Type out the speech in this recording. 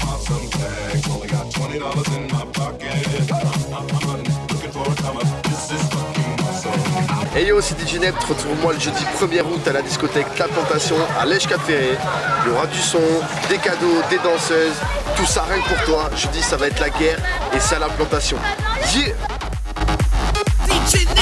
Et yo, c'est DJ Nept, retrouve-moi le jeudi 1er août à la discothèque La Plantation à Lège-Cap-Ferré. Il y aura du son, des cadeaux, des danseuses, tout ça rien que pour toi. Jeudi ça va être la guerre et c'est à La Plantation. Yeah.